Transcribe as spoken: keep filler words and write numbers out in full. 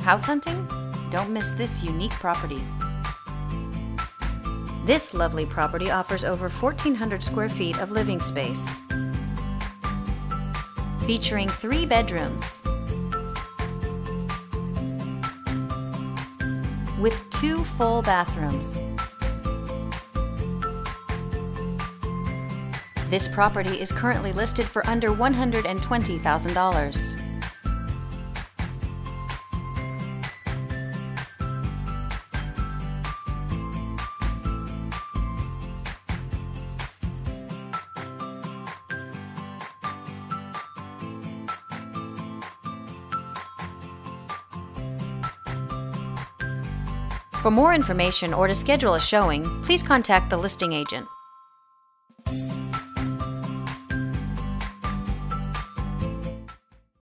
House hunting? Don't miss this unique property. This lovely property offers over fourteen hundred square feet of living space, featuring three bedrooms with two full bathrooms. This property is currently listed for under one hundred twenty thousand dollars. For more information or to schedule a showing, please contact the listing agent.